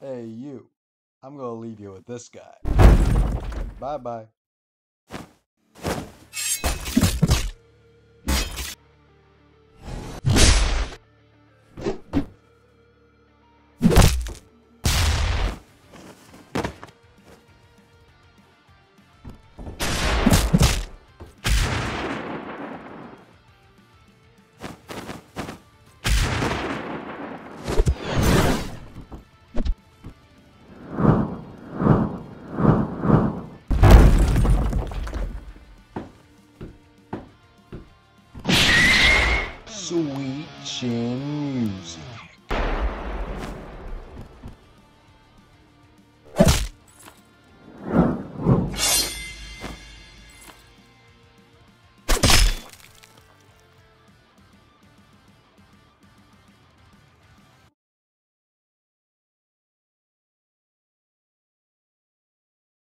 Hey, you. I'm gonna leave you with this guy. Bye bye.